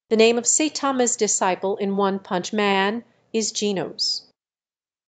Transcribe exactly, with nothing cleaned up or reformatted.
The name of Saitama's disciple in One Punch Man is Genos.